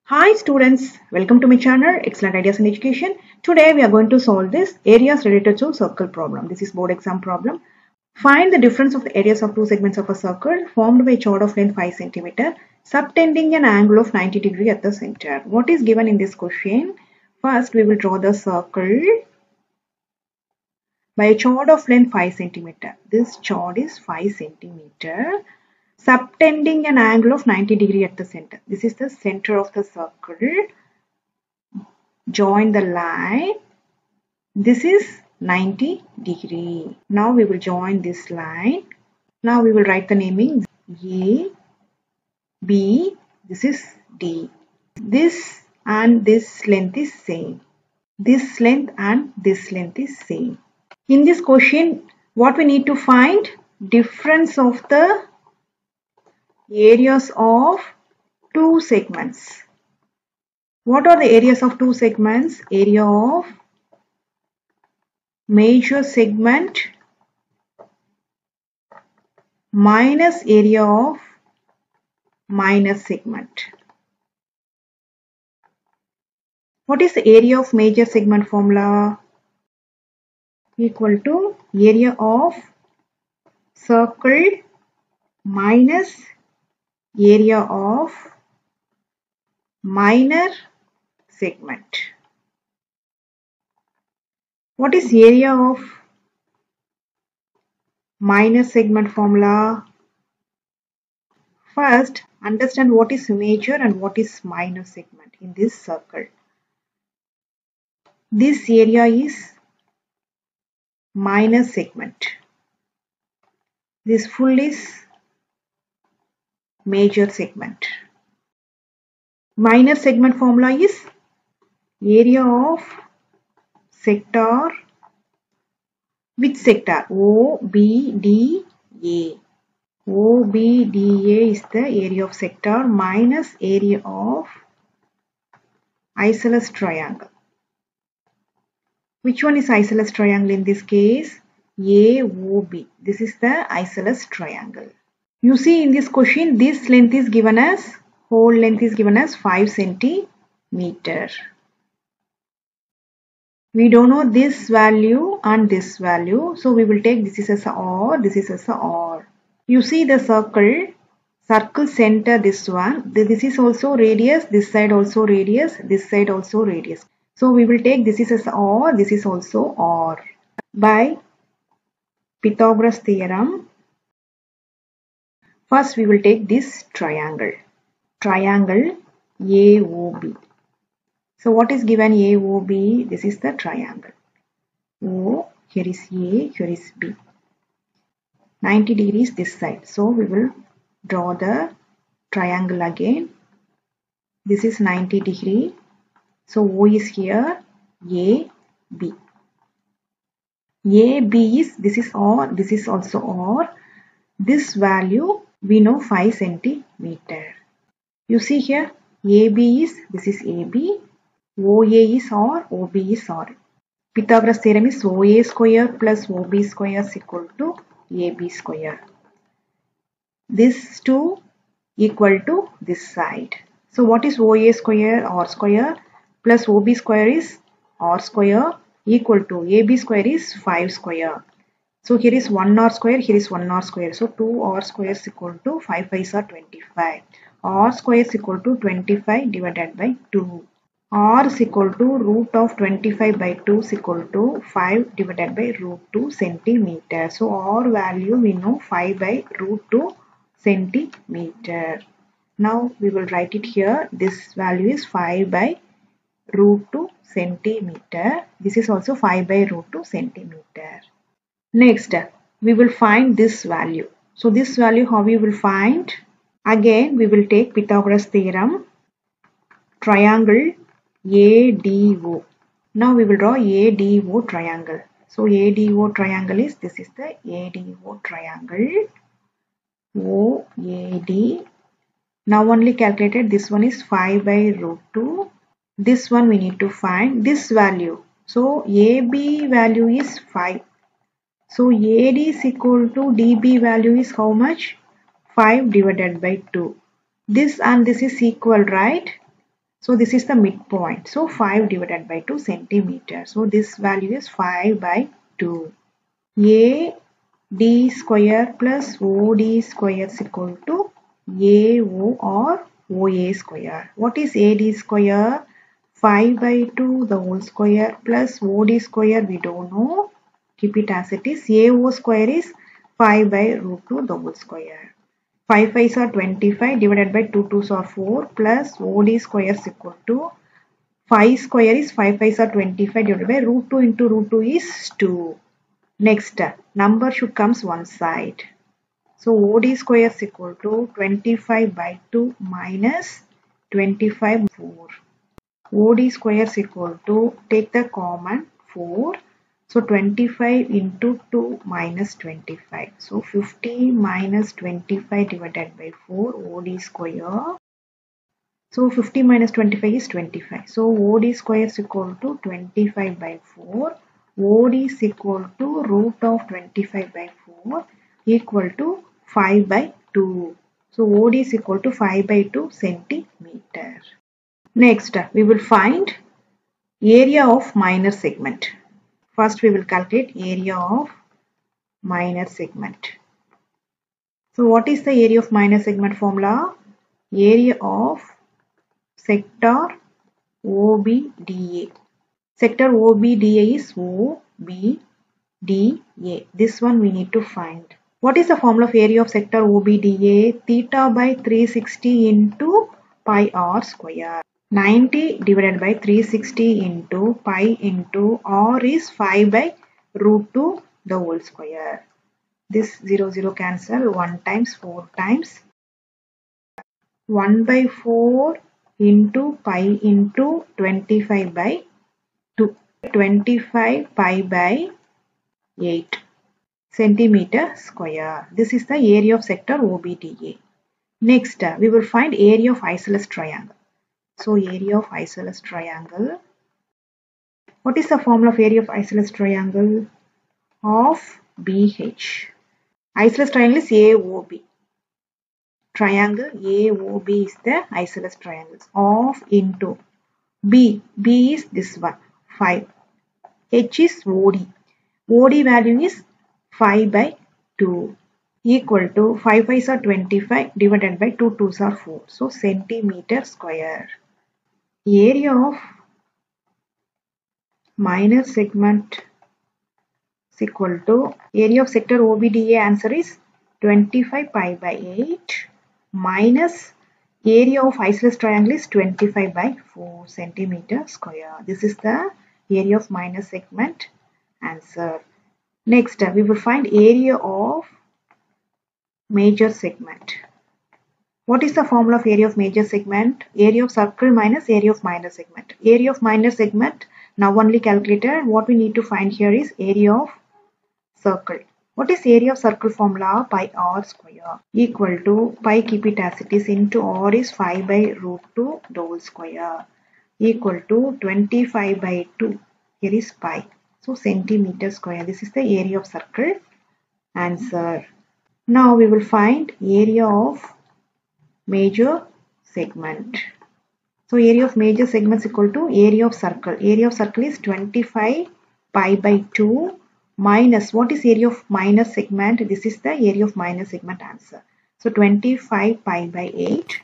Hi students, welcome to my channel Excellent Ideas in Education. Today we are going to solve this areas related to circle problem. This is board exam problem. Find the difference of the areas of two segments of a circle formed by a chord of length 5 cm, subtending an angle of 90 degree at the center. What is given in this question? First we will draw the circle by a chord of length 5 cm. This chord is 5 cm. Subtending an angle of 90 degree at the center. This is the center of the circle. Join the line. This is 90 degree. Now we will join this line. Now we will write the naming A, B, this is D. This and this length is same. This length and this length is same. In this question, what we need to find? Difference of the areas of two segments. What are the areas of two segments? Area of major segment minus area of minor segment. What is the area of major segment formula? Equal to area of circle minus area of minor segment. What is area of minor segment formula? First, understand what is major and what is minor segment in this circle. This area is minor segment. This full is major segment. Minor segment formula is area of sector. Which sector? OBDA. OBDA is the area of sector minus area of isosceles triangle. Which one is isosceles triangle in this case? AOB. This is the isosceles triangle. You see in this question, this length is given as, whole length is given as 5 centimeter. We don't know this value and this value. So we will take this is as a R, this is as a R. You see the circle center, this one. This is also radius, this side also radius, this side also radius. So we will take this is as R, this is also R. By Pythagoras theorem, first we will take this triangle. Triangle AOB. So what is given AOB? This is the triangle. O, here is A, here is B. 90 degrees this side. So we will draw the triangle again. This is 90 degree. So O is here, A, B. A, B is, this is R, this is also R. This value we know 5 centimeter. You see here, AB is, this is AB. OA is R, OB is R. Pythagoras theorem is OA square plus OB square is equal to AB square. This 2 equal to this side. So what is OA square? R square plus OB square is R square equal to AB square is 5 square. So here is 1 R square, here is 1 R square. So 2 R square is equal to 5 5s are 25. R square is equal to 25 divided by 2. R is equal to root of 25 by 2 is equal to 5 divided by root 2 centimeter. So R value we know 5 by root 2 centimeter. Now we will write it here. This value is 5 by root 2 centimeter. This is also 5 by root 2 centimeter. Next, we will find this value. So this value how we will find? Again we will take Pythagoras theorem. Triangle ADO. Now we will draw ADO triangle. So ADO triangle is, this is the ADO triangle. OAD. Now only calculated, this one is 5 by root 2. This one we need to find this value. So AB value is 5. So AD is equal to DB value is how much? 5 divided by 2. This and this is equal, right? So this is the midpoint. So 5 divided by 2 centimeter. So this value is 5 by 2. AD square plus OD square is equal to AO or OA square. What is AD square? 5 by 2 the whole square plus OD square we don't know. Keep it as it is. AO square is 5 by root 2 the whole square. 5 5s are 25 divided by 2 2s are 4 plus OD square is equal to 5 square is 5 5s are 25 divided by root 2 into root 2 is 2. Next, number should comes one side. So OD square is equal to 25 by 2 minus 25 4. OD square is equal to, take the common 4. So 25 into 2 minus 25. So 50 minus 25 divided by 4 OD square. So 50 minus 25 is 25. So OD square is equal to 25 by 4. OD is equal to root of 25 by 4 equal to 5 by 2. So OD is equal to 5 by 2 centimeter. Next, we will find area of minor segment. First, we will calculate area of minor segment. So what is the area of minor segment formula? Area of sector OBDA. Sector OBDA is OBDA. This one we need to find. What is the formula of area of sector OBDA? Theta by 360 into pi r square. 90 divided by 360 into pi into r is 5 by root 2 the whole square. This 0 0 cancel 1 times 4 times 1 by 4 into pi into 25 by 2. 25 pi by 8 centimeter square. This is the area of sector OBDA. Next, we will find area of isosceles triangle. So area of isosceles triangle. What is the formula of area of isosceles triangle? Of BH. Isosceles triangle is AOB. Triangle AOB is the isosceles triangle. Of into B. B is this one 5. H is OD. OD value is 5 by 2 equal to 5 5s are 25 divided by 2 2s are 4. So centimeter square. Area of minor segment is equal to area of sector OBDA. Answer is 25 pi by 8 minus area of isosceles triangle is 25 by 4 centimeter square. This is the area of minor segment answer. Next, we will find area of major segment. What is the formula of area of major segment? Area of circle minus area of minor segment. Area of minor segment now only calculated. What we need to find here is area of circle. What is area of circle formula? Pi r square equal to pi, keep it as it is, into r is 5 by root 2 the whole square equal to 25 by 2. Here is pi. So centimeter square. This is the area of circle answer. Now we will find area of major segment. So area of major segment is equal to area of circle. Area of circle is 25 pi by 2 minus, what is area of minor segment? This is the area of minor segment answer. So 25 pi by 8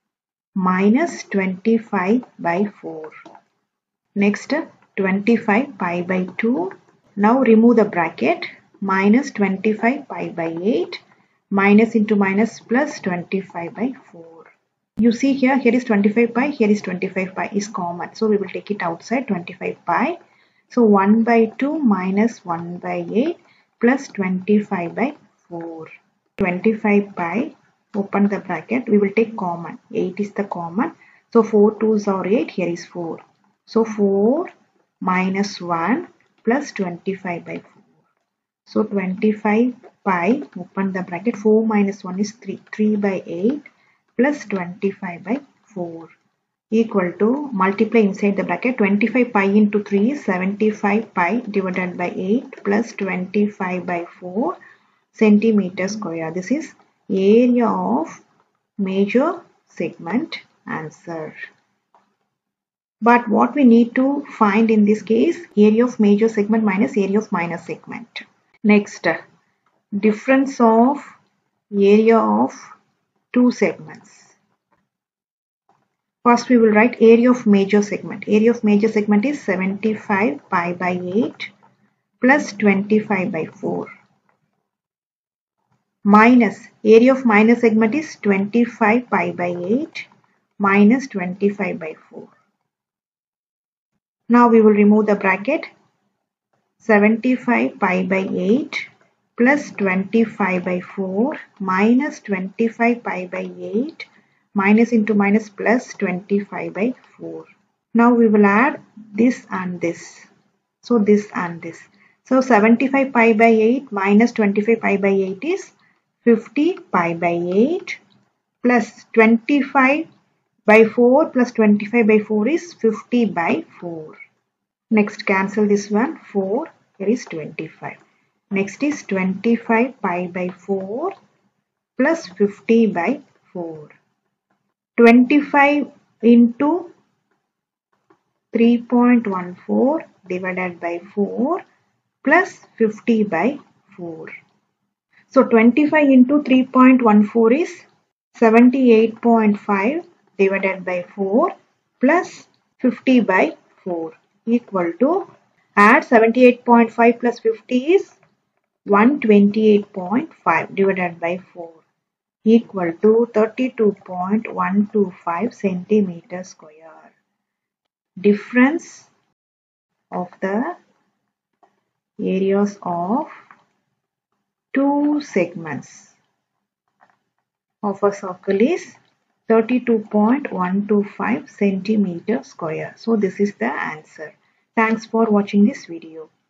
minus 25 by 4. Next, 25 pi by 2. Now remove the bracket. Minus 25 pi by 8 minus into minus plus 25 by 4. You see here is 25 pi, here is 25 pi is common. So we will take it outside 25 pi. So 1 by 2 minus 1 by 8 plus 25 by 4. 25 pi, open the bracket, we will take common. 8 is the common. So 4 2s are 8, here is 4. So 4 minus 1 plus 25 by 4. So 25 pi, open the bracket, 4 minus 1 is 3. 3 by 8 plus 25 by 4 equal to, multiply inside the bracket, 25 pi into 3 is 75 pi divided by 8 plus 25 by 4 centimeter square. This is area of major segment answer. But what we need to find in this case, area of major segment minus area of minor segment. Next, difference of area of two segments. First we will write area of major segment. Area of major segment is 75 pi by 8 plus 25 by 4 minus area of minor segment is 25 pi by 8 minus 25 by 4. Now we will remove the bracket. 75 pi by 8 plus 25 by 4 minus 25 pi by 8 minus into minus plus 25 by 4. Now we will add this and this. So this and this. So 75 pi by 8 minus 25 pi by 8 is 50 pi by 8 plus 25 by 4 plus 25 by 4 is 50 by 4. Next cancel this one, 4, here is 25. Next is 25 pi by 4 plus 50 by 4. 25 into 3.14 divided by 4 plus 50 by 4. So 25 into 3.14 is 78.5 divided by 4 plus 50 by 4 equal to, add 78.5 plus 50 is 128.5 divided by 4 equal to 32.125 centimeter square. Difference of the areas of two segments of a circle is 32.125 centimeter square. So this is the answer. Thanks for watching this video.